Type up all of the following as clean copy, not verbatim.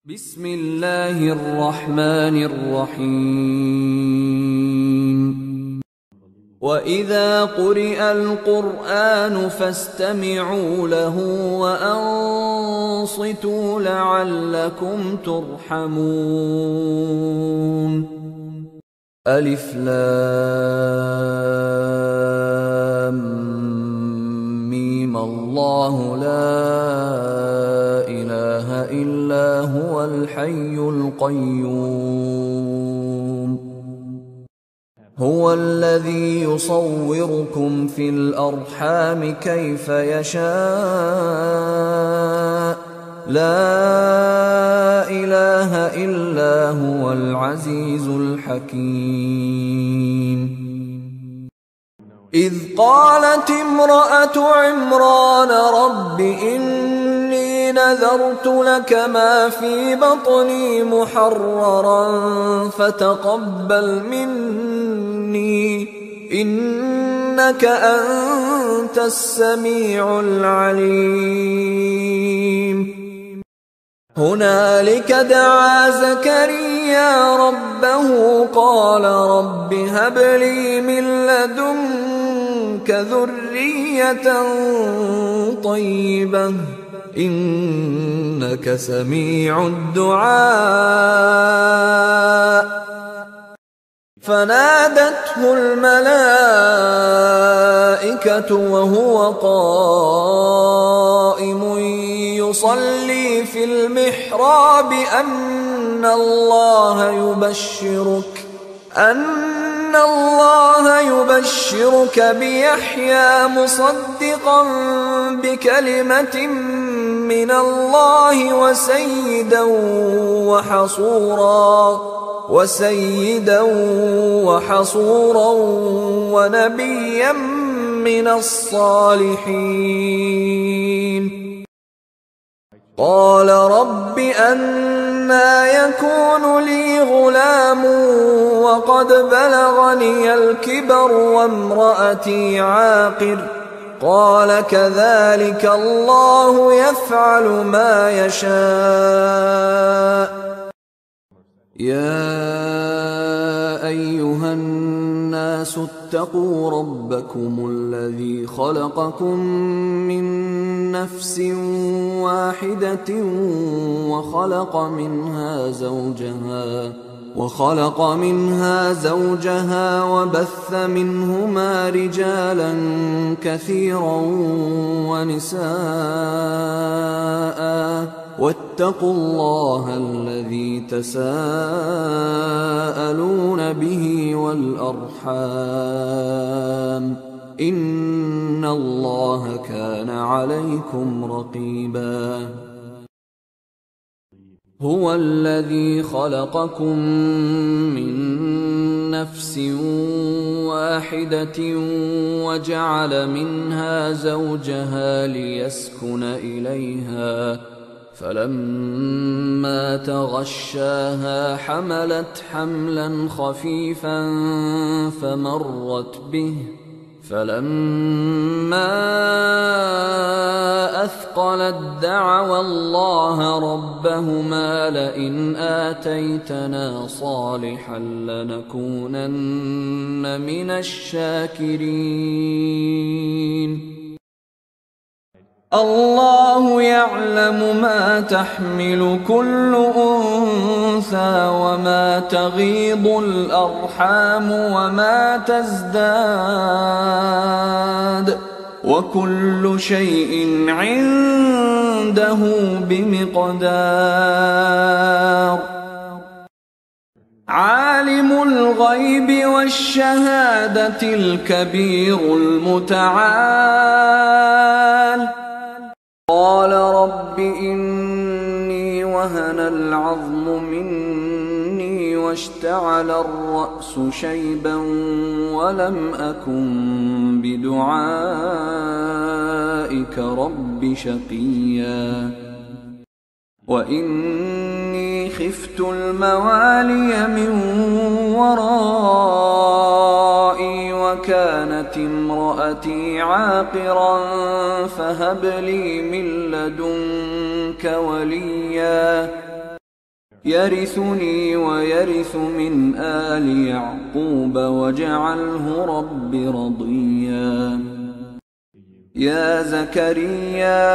بسم الله الرحمن الرحيم وإذا قرئ القرآن فاستمعوا له وأنصتوا لعلكم ترحمون. ألف لام ميم الله لا إله إلا هو الحي القيوم هو الذي يصوركم في الأرحام كيف يشاء لا إله إلا هو العزيز الحكيم. إذ قالت امرأة عمران رب إني نذرت لك ما في بطني محررا فتقبل مني إنك أنت السميع العليم. هنالك دعا زكريا ربه قال رب هب لي من لدنك ذرية طيبة إنك سميع الدعاء. فنادته الملائكة وهو قائم يصلي في المحراب أن الله يبشرك بيحيى مصدقا بكلمة من الله وسيدا وحصورا ونبيا من الصالحين. قال رب أنى يكون لي غلام وقد بلغني الكبر وامرأتي عاقر قال كذلك الله يفعل ما يشاء. يا أيها الناس اتقوا ربكم الذي خلقكم من نفس واحدة وخلق منها زوجها وبث منهما رجالا كثيرا ونساء واتقوا الله الذي تساءلون به والأرحام إن الله كان عليكم رقيبا. هو الذي خلقكم من نفس واحدة وجعل منها زوجها ليسكن إليها فلما تغشاها حملت حملا خفيفا فمرت به فلما أثقلت دعوا الله ربهما لئن آتيتنا صالحا لنكونن من الشاكرين. الله يعلم ما تحمل كل أنثى وما تغيض الأرحام وما تزداد وكل شيء عنده بمقدار. عالم الغيب والشهادة الكبير المتعال. قال رب إني وهن العظم مني واشتعل الرأس شيبا ولم أكن بدعائك رب شقيا. وإني خفت الموالي من ورائي وكانت امرأتي عاقرا فهب لي من لدنك وليا يرثني ويرث من آل يعقوب واجعله رب رضيا. يا زكريا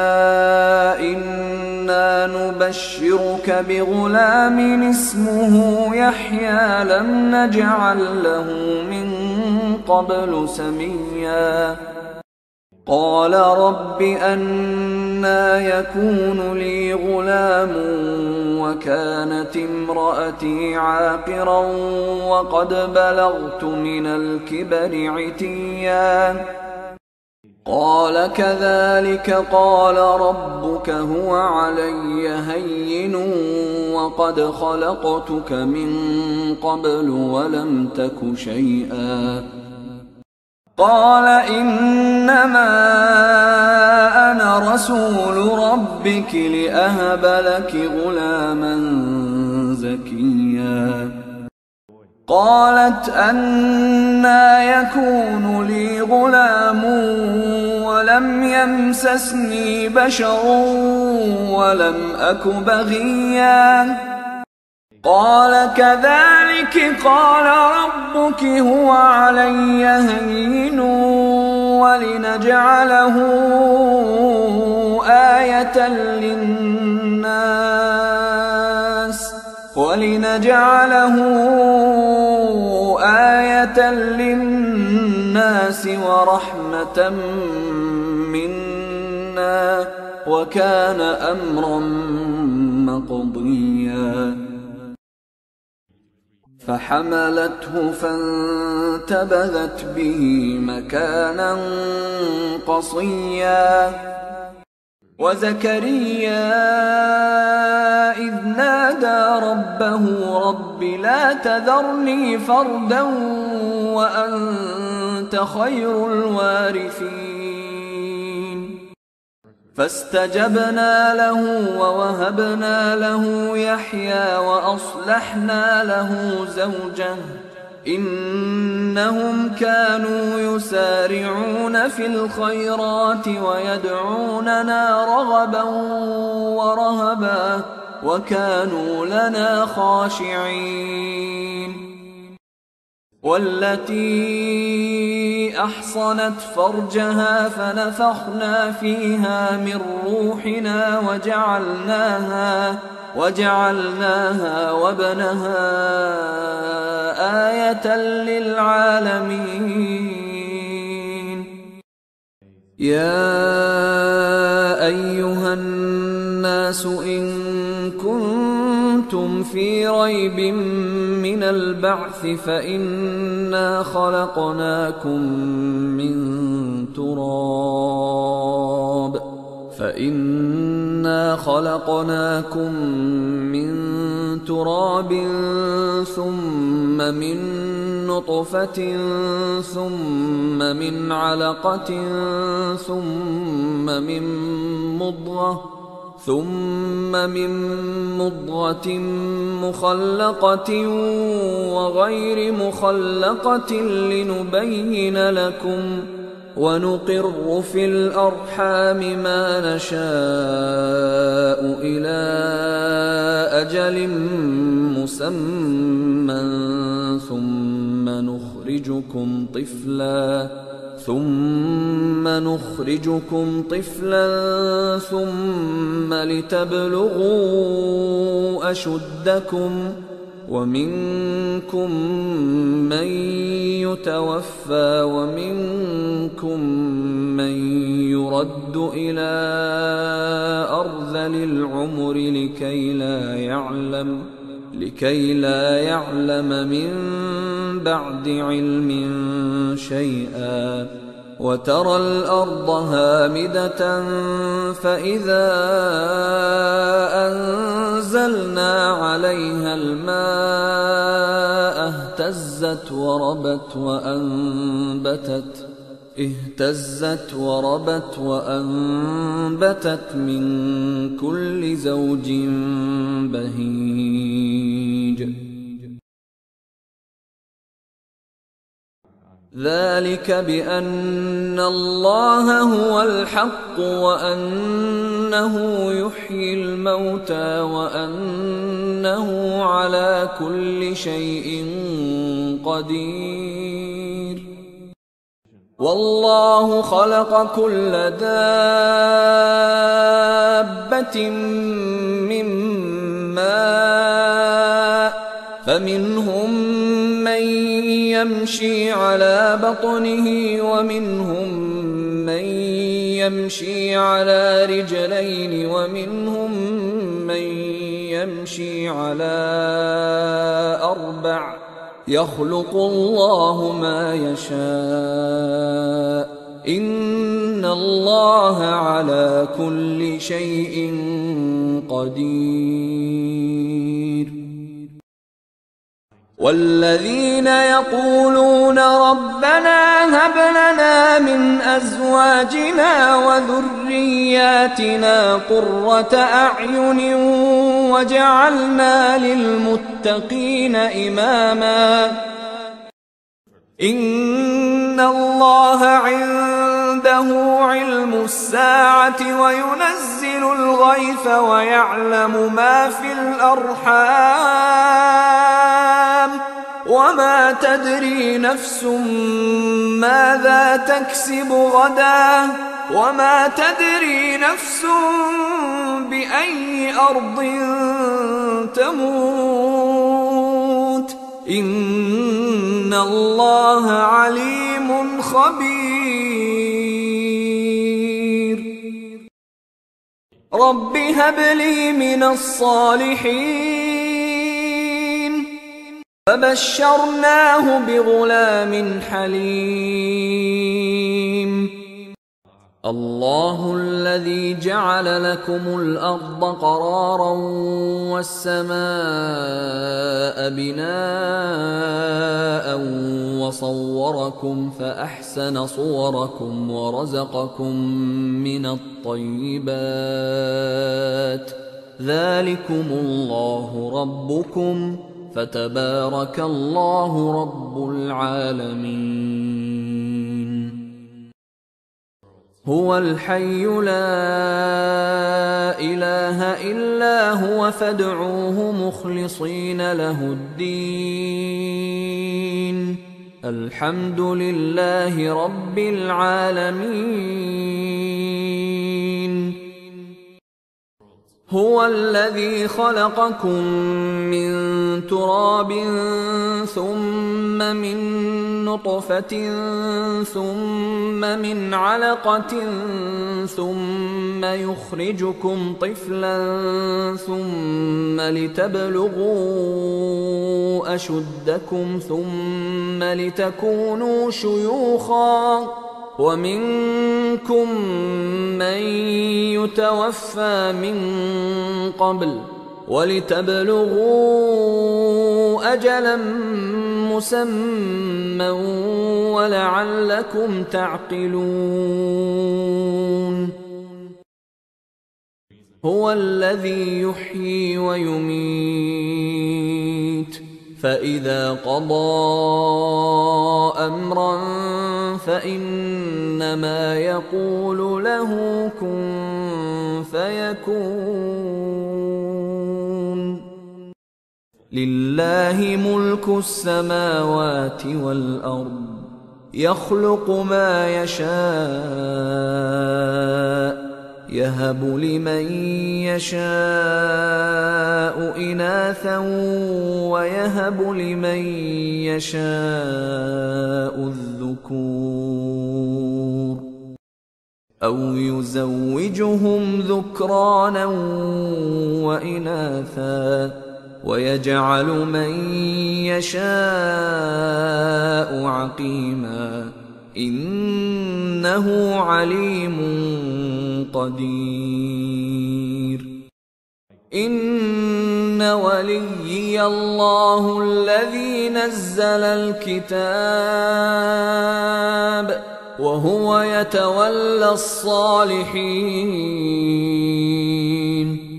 إنا نبشرك بغلام اسمه يحيى لم نجعل له من قبل سميا. قال رب أنى يكون لي غلام وكانت امرأتي عاقرا وقد بلغت من الكبر عتيا. قال كذلك قال ربك هو علي هين وقد خلقتك من قبل ولم تك شيئا. قال إنما أنا رسول ربك لأهب لك غلاما زكيا. قالت أنى يكون لي غلام ولم يمسسني بشر ولم أك بغيا. قال كذلك قال ربك هو علي هين ولنجعله آية للناس ورحمة منا وكان أمرا مقضيا. فحملته فانتبذت به مكانا قصيا. وزكريا إذ نادى ربه رب لا تذرني فردا وأنت خير الوارثين. فاستجبنا له ووهبنا له يحيى وأصلحنا له زوجه إنهم كانوا يسارعون في الخيرات ويدعوننا رغبا ورهبا وكانوا لنا خاشعين. والتي أحصنت فرجها فنفخنا فيها من روحنا وجعلناها وابنها آية للعالمين. يا أيها الناس إن كنتم في ريب من البعث فإنا خلقناكم من تراب ثم من نطفة ثم من علقة ثم من مضغة مخلقة وغير مخلقة لنبين لكم ونقر في الأرحام ما نشاء إلى أجل مسمى ثم نخرجكم طفلا ثم لتبلغوا أشدكم ومنكم من يتوفى ومنكم من يرد إلى أرذل العمر لكي لا يعلم من بعد علم شيئا. وترى الأرض هامدة فإذا أنزلنا عليها الماء اهتزت وربت وأنبتت من كل زوج بهيج. ذلك بأن الله هو الحق وأنه يحيي الموتى وأنه إنه على كل شيء قدير. والله خلق كل دابة من ماء فمنهم من يمشي على بطنه ومنهم من يمشي على رجلين ومنهم من يمشي على أربع يخلق الله ما يشاء إن الله على كل شيء قدير. والذين يقولون ربنا هب لنا من أزواجنا وذرياتنا قرة أعين واجعلنا للمتقين إماما إن الله عنده علم الساعة وينزل الغيث ويعلم ما في الأرحام وما تدري نفس ماذا تكسب غدا وما تدري نفس بأي أرض تموت إن الله عليم خبير. رب هب لي من الصالحين فبشرناه بغلام حليم. الله الذي جعل لكم الأرض قرارا والسماء بناء وصوركم فأحسن صوركم ورزقكم من الطيبات ذلكم الله ربكم فتبارك الله رب العالمين. هو الحي لا إله إلا هو فادعوه مخلصين له الدين الحمد لله رب العالمين. هو الذي خلقكم من تراب ثم من نطفة ثم من علقة ثم يخرجكم طفلا ثم لتبلغوا أشدكم ثم لتكونوا شيوخا ومنكم من يتوفى من قبل ولتبلغوا أجلا مسمى ولعلكم تعقلون. هو الذي يحيي ويميت فإذا قضى أمرا فإنما يقول له كن فيكون. لله ملك السماوات والأرض يخلق ما يشاء يهب لمن يشاء إناثا ويهب لمن يشاء الذكور أو يزوجهم ذكرانا وإناثا ويجعل من يشاء عقيما إنه عليم قدير. إن وليي الله الذي نزل الكتاب وهو يتولى الصالحين.